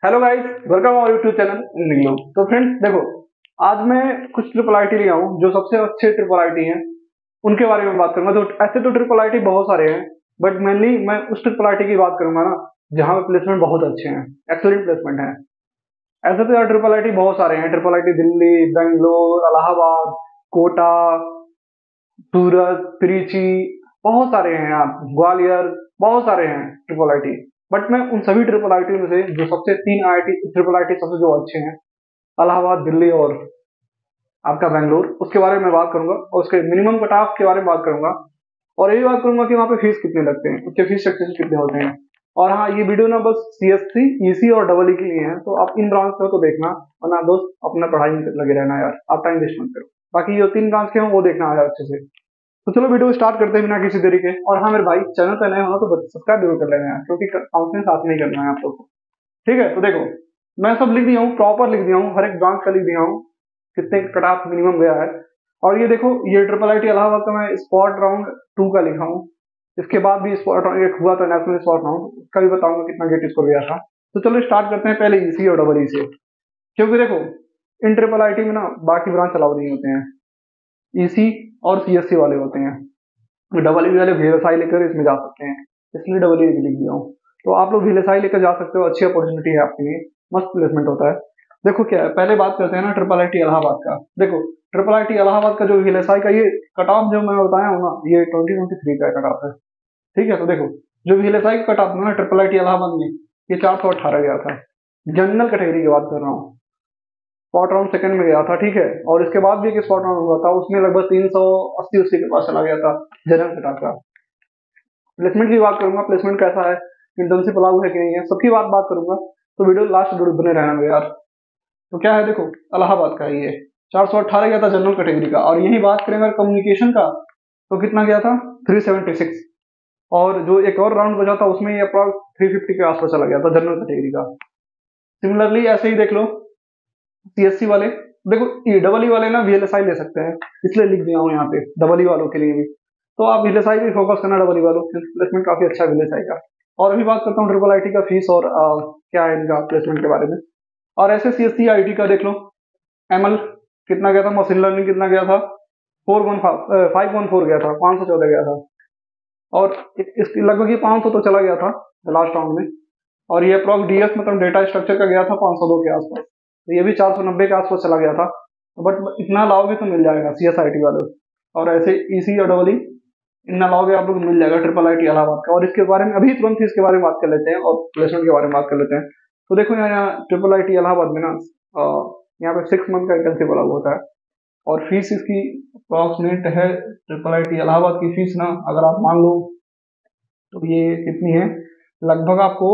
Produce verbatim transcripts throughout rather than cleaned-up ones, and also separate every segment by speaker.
Speaker 1: Hello guys, welcome our YouTube channel निगलो। तो friends देखो, आज मैं कुछ ट्रिपल आई टी लिया हूँ जो सबसे अच्छे ट्रिपल आई टी हैं उनके बारे में बात करूंगा। तो ऐसे तो ट्रिपल आई टी बहुत सारे हैं, बट मेनली मैं उस ट्रिपल आई टी की बात करूंगा ना जहाँ पे प्लेसमेंट बहुत अच्छे हैं, एक्सेलेंट प्लेसमेंट है। ऐसे तो यार ट्रिपल आई टी बहुत सारे हैं। Triple I T Delhi, Bangalore, Allahabad, Kota, Surat, Trichy, बहुत सारे हैं यार, ग्वालियर, बहुत सारे हैं ट्रिपल आई टी। बट मैं उन सभी ट्रिपल आई टी में से जो सबसे तीन I T triple I T सबसे जो अच्छे हैं, इलाहाबाद, दिल्ली और आपका बेंगलोर, उसके बारे में बात करूंगा और उसके मिनिमम कट ऑफ के बारे में बात करूंगा। और ये भी बात करूंगा कि वहाँ पे फीस कितने लगते हैं, उसके फीस स्ट्रक्चर कितने होते हैं। और हाँ, ये वीडियो ना बस सी एस सी, ई सी और डबल ई के लिए है, तो आप इन ब्रांच में हो तो देखना, वरना दोस्त अपना पढ़ाई में लगे रहना यार, आप टाइम वेस्ट मत करो। बाकी जो तीन ब्रांच के हैं वो देखना यार अच्छे से। तो चलो वीडियो स्टार्ट करते हैं बिना किसी देरी के। और हाँ मेरे भाई, चैनल पर नए हो ना तो सब्सक्राइब जरूर कर लेना यार, क्योंकि काउंसलिंग साथ में ही करना है आप लोग को। ठीक है, तो देखो, मैं सब लिख दिया हूँ, प्रॉपर लिख दिया हूँ, हर एक ब्रांच का लिख दिया हूँ, कितने कट ऑफ मिनिमम गया है। और ये देखो, ये ट्रिपल आई टी इलाहाबाद का मैं स्पॉट राउंड टू का लिखा हूँ। इसके बाद भी स्पॉट राउंड एक हुआ था, नेशनल स्पॉट राउंड, उसका भी बताऊंगा कितना गेट स्कोर गया था। तो चलो स्टार्ट करते हैं पहले ई सी और डबल ई से। क्योंकि देखो, इन ट्रिपल आई टी में ना बाकी ब्रांच अलाउ नहीं होते हैं, ई सी और सी एस सी वाले होते हैं। डबल ई वाले वी एल एस आई लेकर इसमें जा सकते हैं, इसलिए डबल ई लिख दिया हूँ। तो आप लोग वी एल एस आई लेकर जा सकते हो, अच्छी अपॉर्चुनिटी है आपके लिए, मस्त प्लेसमेंट होता है। देखो क्या है, पहले बात करते हैं ना ट्रिपल आई टी इलाहाबाद का। देखो, ट्रिपल आई टी इलाहाबाद का जो वी एल एस आई का ये कट ऑफ जो मैं बताया हूँ ना, ये ट्वेंटी ट्वेंटी थ्री का कट ऑफ है। ठीक है, तो देखो, जो वी एल एस आई का कट ऑफ था ना ट्रिपल आई टी इलाहाबाद में, ये चार सौ अट्ठारह गया था। जनरल कैटेगरी की बात कर रहा हूँ, स्पॉट राउंड सेकंड में गया था। ठीक है, और इसके बाद भी एक स्पॉट राउंड हुआ था, उसमें लगभग तीन सौ अस्सी अस्सी के पास चला गया था जनरल कट ऑफ का। प्लेसमेंट की बात करूंगा, प्लेसमेंट कैसा है, इंटर्नशिप लागू है कि नहीं है, सबकी बात बात करूंगा। तो वीडियो लास्ट जरूर बने रहना मेरे यार। तो क्या है, देखो, इलाहाबाद का ये चार सौ अट्ठारह गया था जनरल कैटेगरी का। और यही बात करें अगर कम्युनिकेशन का, तो कितना गया था, तीन सौ छिहत्तर। और जो एक और राउंड बचा था उसमें ये अप्रॉक्स तीन सौ पचास के आसपास चला गया था जनरल कैटेगरी का। सिमिलरली ऐसे ही देख लो सी एस सी वाले। देखो, ये डबल ई वाले ना वी एल एस आई ले सकते हैं, इसलिए लिख दिया हूँ यहाँ पे डबल ई वालों के लिए भी। तो आप वी एल एस आई पे फोकस करना, डबल ई वालों, प्लेसमेंट काफी अच्छा वी एल एस आई का। और अभी बात करता हूँ ट्रिपल आई टी का फीस और आ, क्या है इनका प्लेसमेंट के बारे में। और ऐसे सी एस सी आई टी का देख लो, एम एल कितना गया था, मशीन लर्निंग कितना गया था, four one five one four गया था, पाँच सौ चौदह गया था। और इसकी लगभग ये पाँच सौ तो चला गया था लास्ट राउंड में। और ये अप्रॉक्स डी एस मतलब डेटा स्ट्रक्चर का गया था पाँच सौ दो के आसपास। तो ये भी चार सौ नब्बे के आसपास चला गया था। बट इतना लाओगे तो मिल जाएगा सी एस आई टी वाले। और ऐसे ई सी और डबल ई इतना लाओगे आप लोग मिल जाएगा ट्रिपल आई टी इलाहाबाद का। और इसके बारे में अभी तुरंत ही इसके बारे में बात कर लेते हैं और प्लेसमेंट के बारे में बात कर लेते हैं। तो देखो यहाँ ट्रिपल आई टी इलाहाबाद में ना अ, यहाँ पे सिक्स मंथ का इंटर्नशिप अलग होता है। और फीस इसकी अप्रॉक्सीमेट है, ट्रिपल आई टी इलाहाबाद की फीस ना अगर आप मान लो तो ये कितनी है, लगभग आपको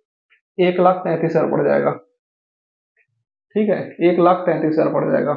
Speaker 1: एक लाख तैंतीस हजार पड़ जाएगा। ठीक है, एक लाख तैंतीस हजार पड़ जाएगा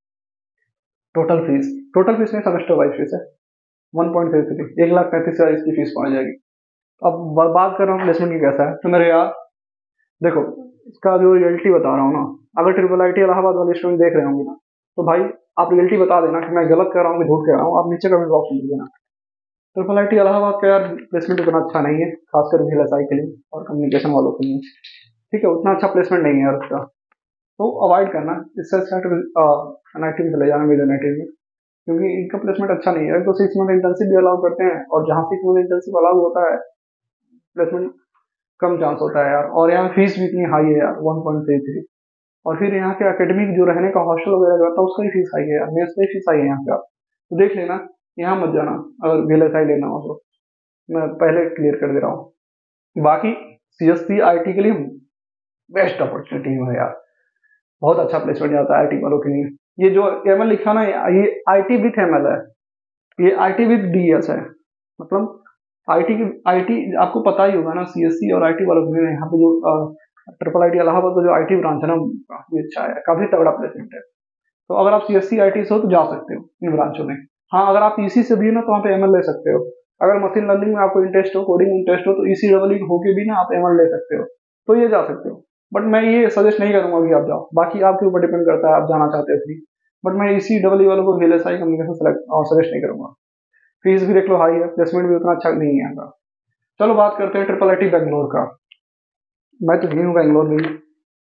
Speaker 1: टोटल फीस। टोटल फीस में सेमेस्टर वाइज फीस है वन पॉइंट थ्री थ्री, एक लाख तैंतीस हजार इसकी फीस पड़ जाएगी। अब ब- बात कर रहा हूँ प्लेसमेंट की कैसा है। तो मेरे यार देखो, इसका जो रियलिटी बता रहा हूँ ना, अगर ट्रिपल आई टी इलाहाबाद वाले स्टूडेंट देख रहे होंगे ना, तो भाई आप रियलिटी बता देना कि मैं गलत कर रहा हूँ कि झूठ कह रहा हूँ, आप नीचे कमेंट बॉक्स में लिख देना। ट्रिपल आई टी इलाहाबाद का यार प्लेसमेंट उतना अच्छा नहीं है, खासकर वी एल एस आई के लिए और कम्युनिकेशन वालों के लिए। ठीक है, उतना अच्छा प्लेसमेंट नहीं है यार उसका, तो अवॉइड करना। इससे अच्छा एन आई टी में चले जाना, मेरे एन आई टी में, क्योंकि इनका प्लेसमेंट अच्छा नहीं है। तो सिक्स मंथ इंटर्नशिप भी अलाउ करते हैं, और जहाँ सिक्स मंथ इंटर्नशिप अलाउ होता है प्लेसमेंट कम चांस होता है यार। और यहाँ फीस भी इतनी हाई है यार, वन पॉइंट थ्री थ्री। और फिर यहाँ के एकेडमिक जो रहने का हॉस्टल वगैरह जो होता है उसका भी फीस हाई है यार, मेस का फीस हाई है यहाँ पे। आप तो देख लेना, यहाँ मत जाना अगर वी एल एस आई लेना हो तो, मैं पहले क्लियर कर दे रहा हूँ। बाकी C S C I T के लिए बेस्ट अपॉर्चुनिटी है यार, बहुत अच्छा प्लेसमेंट जाता है आई टी वालों के लिए। ये जो एम एल लिखा ना, ये I T with M L है, ये I T with D S है। मतलब आई टी की आई टी आपको पता ही होगा ना, सी एस सी और आई टी वालों के लिए यहाँ पे जो ट्रिपल आई टी इलाहाबाद का जो आई टी ब्रांच है ना, काफी अच्छा है, काफी तगड़ा प्लेसमेंट है। तो अगर आप C S C I T से हो तो जा सकते हो इन ब्रांचों में। हाँ, अगर आप ई सी से भी हो ना तो वहाँ पे एम एल ले सकते हो। अगर मशीन लर्निंग में आपको इंटरेस्ट हो, कोडिंग में इंटरेस्ट हो, तो ई सी डबल होके भी ना आप एम एल ले सकते हो, तो ये जा सकते हो। बट मैं ये सजेस्ट नहीं करूंगा कि आप जाओ, बाकी आपके ऊपर डिपेंड करता है आप जाना चाहते हो। बट मैं इसी डबल वालों को V L S I communication select suggest नहीं करूंगा। फीस भी देख लो हाई है, प्लेसमेंट भी उतना अच्छा नहीं है यहाँ का। चलो बात करते हैं ट्रिपल आई टी बेंगलोर का। मैं तो गई हूँ बेंगलोर में,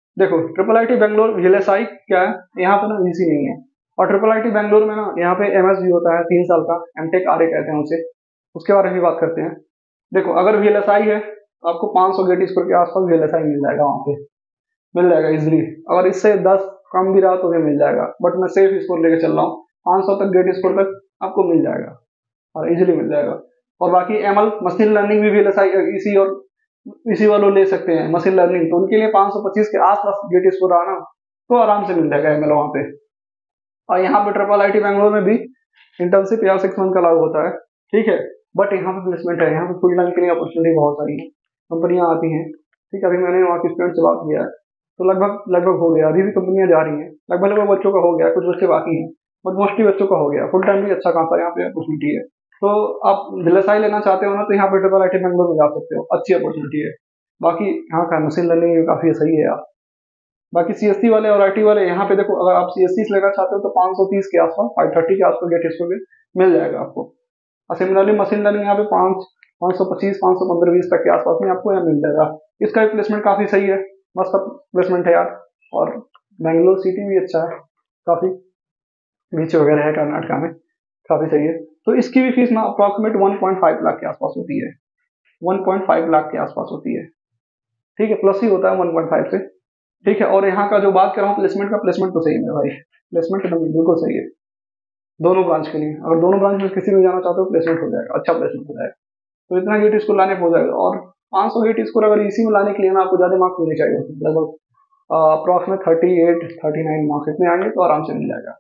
Speaker 1: देखो triple I T Bangalore V L S I क्या है, यहाँ पे ना वीसी नहीं है। और ट्रिपल आई टी बैंगलोर में ना यहाँ पे एम एस भी होता है तीन साल का, एम टेक आर ए कहते हैं उसे, उसके बारे में भी बात करते हैं। देखो अगर वी एल एस आई है तो आपको पाँच सौ गेट स्कोर के आसपास वी एल एस आई मिल जाएगा, वहाँ पे मिल जाएगा इजिली। अगर इससे दस कम भी रहा तो भी मिल जाएगा, बट मैं सेफ स्कोर लेके चल रहा हूँ, पाँच सौ तक गेट स्कोर तक आपको मिल जाएगा और इजिली मिल जाएगा। और बाकी एम एल मशीन लर्निंग भी वी एल एस आई इसी और इसी वालों ले सकते हैं मशीन लर्निंग, तो उनके लिए पाँच सौ पच्चीस के आसपास गेट स्कोर आना तो आराम से मिल जाएगा एम एल वहाँ पे। और यहाँ पे ट्रिपल आई टी बैंगलोर में भी इंटर्नशिप या सिक्स मंथ का लागू होता है, ठीक है। बट यहाँ पे प्लेसमेंट है, यहाँ पे फुल टाइम के लिए अपॉर्चुनिटी बहुत सारी है, कंपनियां आती हैं, ठीक है। अभी मैंने वहाँ के स्टूडेंट से बात किया है तो लगभग लगभग हो गया, अभी भी कंपनियां जा रही हैं, लगभग लगभग बच्चों का हो गया, कुछ बच्चे बाकी हैं, बट मोस्टली बच्चों का हो गया। फुल टाइम भी अच्छा खासा यहाँ पे अपॉर्चुनिटी है। तो आप दिलसाई लेना चाहते हो ना तो यहाँ पे ट्रिपल आई टी बैंगलोर में जा सकते हो, अच्छी अपॉर्चुनिटी है। बाकी यहाँ का मशीन लर्निंग काफी सही है यार। बाकी सी एस सी वाले और आई टी वाले यहाँ पे देखो, अगर आप सी एस सी लेना चाहते हो तो पाँच सौ तीस के आसपास, फाइव थर्टी के आसपास गेट स्कोर मिल जाएगा आपको। और सिमिलरली मशीन लर्निंग यहाँ पे पाँच पाँच सौ पच्चीस पाँच सौ पंद्रह बीस तक के आसपास में आपको यहाँ मिल जाएगा। इसका भी प्लेसमेंट काफी सही है, मस्त प्लेसमेंट है यार। और बेंगलोर सिटी भी अच्छा है, काफी बीच वगैरह है कर्नाटका में, काफी सही है। तो इसकी भी फीस ना approximate one point five lakh के आसपास होती है, वन पॉइंट फाइव लाख के आसपास होती है, ठीक है। प्लस ही होता है वन पॉइंट फाइव से, ठीक है। और यहाँ का जो बात कर रहा हूँ प्लेसमेंट का, प्लेसमेंट तो सही है भाई, प्लेसमेंट एकदम बिल्कुल सही है दोनों ब्रांच के लिए। अगर दोनों ब्रांच में किसी में जाना चाहते हो प्लेसमेंट हो जाएगा, अच्छा प्लेसमेंट हो जाएगा। तो इतना गेट स्कोर लाने हो जाएगा। और पाँच सौ गेट स्कोर अगर इसी में लाने के लिए ना आपको ज्यादा मार्क्स होने चाहिए, लगभग approximate thirty eight thirty nine marks इतने आएंगे तो आराम से मिल जाएगा।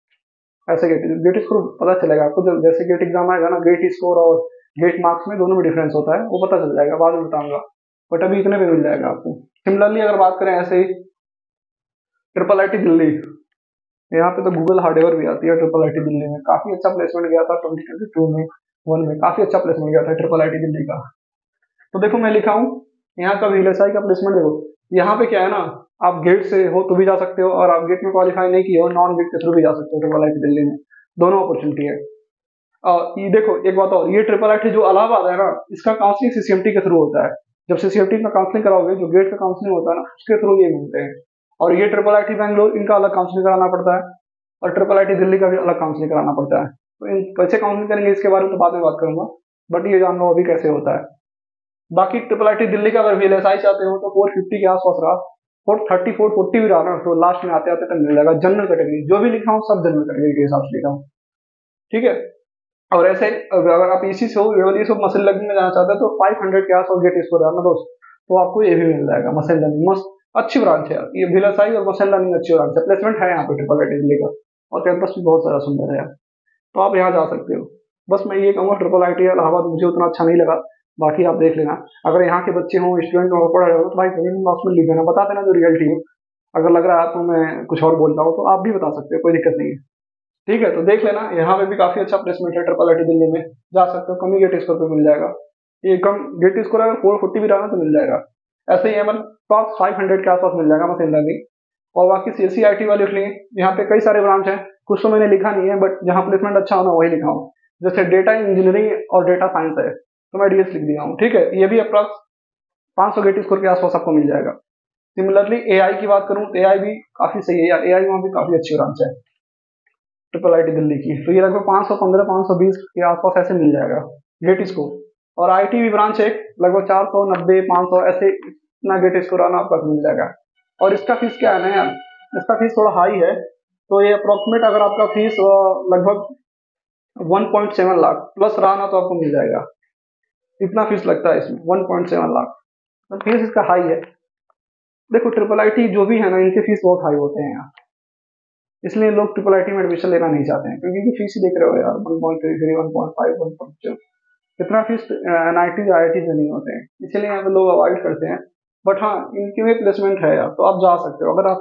Speaker 1: ऐसे गेट गेट स्कोर पता चलेगा आपको, जब जैसे गेट एग्जाम आएगा ना, गेट स्कोर और गेट मार्क्स में दोनों में डिफरेंस होता है, वो पता चल जाएगा, बाद में बताऊंगा। बट अभी इतने पे मिल जाएगा आपको। सिमिलरली अगर बात करें ऐसे ही ट्रिपल आई टी दिल्ली, यहाँ पे तो गूगल हार्डवेयर भी आती है ट्रिपल आई टी दिल्ली में, काफी अच्छा प्लेसमेंट गया था ट्वेंटी ट्वेंटी टू में, वन में काफी अच्छा प्लेसमेंट गया था ट्रिपल आई टी दिल्ली का। तो देखो मैं लिखा हूँ यहाँ का वी एल एस आई का प्लेसमेंट, देखो यहाँ पे क्या है ना, आप गेट से हो तो भी जा सकते हो, और आप गेट में क्वालिफाई नहीं किए हो नॉन गेट के थ्रू भी जा सकते हो ट्रिपल आई टी दिल्ली में, दोनों अपॉर्चुनिटी है। और ये देखो एक बात और, ये ट्रिपल आई टी जो इलाहाबाद है ना, इसका counselling C C M T के थ्रू होता है। जब सी सी एम टी का काउंसलिंग कराओगे, जो गेट का काउंसलिंग होता है ना, उसके थ्रू ये मिलते हैं। और ये ट्रिपल आई टी बैंगलोर, इनका अलग काउंसलिंग कराना पड़ता है, और ट्रिपल आई टी दिल्ली का भी अलग काउंसलिंग कराना पड़ता है। तो इन कैसे काउंसलिंग करेंगे इसके बारे में तो बाद में बात करूंगा, बट ये जान लो अभी कैसे होता है। बाकी ट्रिपल आई टी दिल्ली का अगर वी एल एस आई चाहते हो तो फोर फिफ्टी के आसपास रहा, फोर थर्टी फोर फोर्टी भी रहा ना, तो लास्ट में आते आते तक मिल जाएगा। जनरल कैटेगरी जो भी लिखा हूँ सब जनरल कैटेगरी के हिसाब से लिखा हूँ, ठीक है। और ऐसे अगर आप इसी से हो ये सब मशीन लर्निंग में जाना चाहते हैं तो फाइव हंड्रेड के आसपास गेट स्कोर है ना दोस्त, तो आपको ये भी मिल जाएगा। मशीन लर्निंग मस्त अच्छी ब्रांच है यार, ये वी एल एस आई और मशीन लर्निंग अच्छी ब्रांच है, प्लेसमेंट है यहाँ पे ट्रिपल आई टी दिल्ली का, और कैंपस भी बहुत सारा सुंदर है यार, तो आप यहाँ जा सकते हो। बस मैं ये कहूँगा ट्रिपल आई टी इलाहाबाद मुझे उतना अच्छा नहीं लगा, बाकी आप देख लेना। अगर यहाँ के बच्चे हों, स्टूडेंट हो, पढ़ रहे हो तो भाई कमेंट बॉक्स में लिख देना, बता देना जो रियलिटी हो। अगर लग रहा है आपको मैं कुछ और बोलता हूँ तो आप भी बता सकते हो, कोई दिक्कत नहीं है, ठीक है। तो देख लेना, यहाँ पे भी काफी अच्छा प्लेसमेंट है ट्रिपल आई टी दिल्ली में, जा सकते हो, कम ही गेट स्कोर पे मिल जाएगा। ये कम गेट स्कोर अगर फोर फोर्टी भी रहा ना तो मिल जाएगा। ऐसे ही M L top five hundred के आसपास मिल जाएगा मशीन लर्निंग। और बाकी C S C I T वाले लिए यहाँ पे कई सारे ब्रांच हैं, कुछ तो मैंने लिखा नहीं है, बट जहाँ प्लेसमेंट अच्छा होना वही लिखा हूँ। जैसे डेटा इंजीनियरिंग और डेटा साइंस है तो मैं डी एस लिख दिया हूँ, ठीक है। ये भी अप्रॉक्स पाँच सौ गेट स्कोर के आसपास आपको मिल जाएगा। सिमिलरली ए आई की बात करूँ तो ए आई भी काफी सही है यार, ए आई वहाँ भी काफी अच्छी ब्रांच है ट्रिपल आई टी दिल्ली की। तो ये लगभग पाँच सौ पंद्रह पाँच सौ बीस के आसपास ऐसे मिल जाएगा गेट स्कोर। और आई टी भी ब्रांच है, लगभग चार सौ नब्बे पाँच सौ ऐसे इतना गेट स्कोर आना आपका मिल जाएगा। और इसका फीस क्या है ना यार, इसका फीस थोड़ा हाई है, तो ये अप्रोक्सीमेट अगर आपका फीस लगभग one point seven lakh plus रहा ना तो आपको मिल जाएगा। इतना फीस लगता है इसमें, वन पॉइंट सेवन लाख, तो फीस इसका हाई है। देखो ट्रिपल आई टी जो भी है ना, इनके फीस बहुत हाई होते हैं यार, इसलिए लोग ट्रिपल आई टी में एडमिशन लेना नहीं चाहते हैं, क्योंकि फीस ही देख रहे हो यार, one point three three one point five one point two, इतना fees N I T I I T में नहीं होते हैं, इसलिए यहाँ पे लोग अवॉइड करते हैं। बट हाँ, इनकी भी प्लेसमेंट है यार, तो आप जा सकते हो। अगर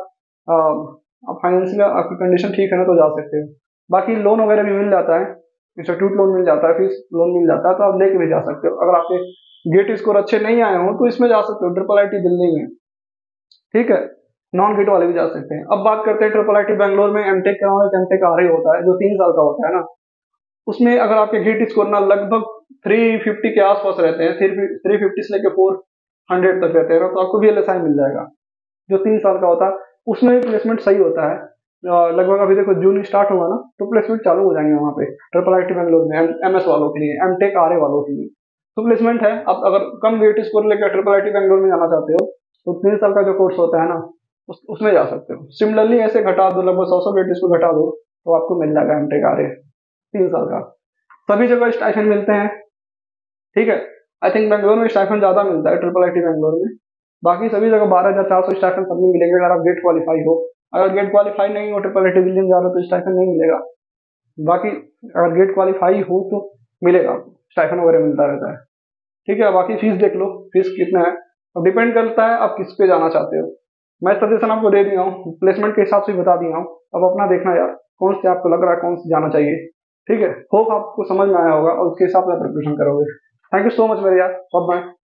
Speaker 1: आप फाइनेंशियल आपकी कंडीशन ठीक है ना तो जा सकते हो। बाकी लोन वगैरह भी मिल जाता है, इंस्टीट्यूट लोन मिल जाता है, फीस लोन मिल जाता है, तो आप लेके भी जा सकते हो। अगर आपके गेट स्कोर अच्छे नहीं आए हो तो इसमें जा सकते हो ट्रिपल आई टी दिल्ली में, ठीक है। नॉन गेट वाले भी जा सकते हैं। अब बात करते हैं ट्रिपल आई टी बैंगलोर में एम टेक कराओ, एम टेक आर ए होता है जो तीन साल का होता है ना, उसमें अगर आपके गेट स्कोर ना लगभग थ्री फिफ्टी के आसपास रहते हैं, थ्री फिफ्टी से लेकर फोर हंड्रेड तक रहते हैं ना, तो आपको वी एल एस आई मिल जाएगा। जो तीन साल का होता है उसमें भी प्लेसमेंट सही होता है। लगभग अभी देखो जून स्टार्ट होगा ना तो प्लेसमेंट चालू हो जाएंगे वहाँ पे ट्रिपल आई टी बैंगलोर में, एम एस वालों के लिए, एम टेक आर ए वालों के लिए तो प्लेसमेंट है। आप अगर कम गेट स्कोर लेकर ट्रिपल आई टी बैंगलोर में जाना चाहते हो तो तीन साल का जो कोर्स होता है ना उस, उसमें जा सकते हो। सिमिलरली ऐसे घटा दो, लगभग सौ सौ गेट स्कोर घटा दो तो आपको मिल जाएगा एम टेक आर ए तीन साल का। सभी जगह स्टाइफन मिलते हैं, ठीक है। आई थिंक बैंगलोर में स्टाइफन ज्यादा मिलता है ट्रिपल आई टी बैंगलोर में, बाकी सभी जगह बारह हजार चार सौ स्टाइफन सब में मिलेंगे अगर आप गेट क्वालिफाई हो। अगर गेट क्वालिफाई नहीं हो ट्रिपल आई टी विलियम जा रहे हो तो स्टाइफन नहीं मिलेगा। बाकी अगर गेट क्वालिफाई हो तो मिलेगा, स्टाइफन वगैरह मिलता रहता है, ठीक है। बाकी फीस देख लो, फीस कितना है, अब डिपेंड करता है आप किस पे जाना चाहते हो। मैं सजेशन आपको दे दिया हूँ, प्लेसमेंट के हिसाब से बता दिया हूँ, अब अपना देखना यार कौन से आपको लग रहा है कौन से जाना चाहिए, ठीक है। होप आपको समझ में आया होगा और उसके हिसाब से प्रिपरेशन करोगे। थैंक यू सो मच मेरे यार, बाय बाय।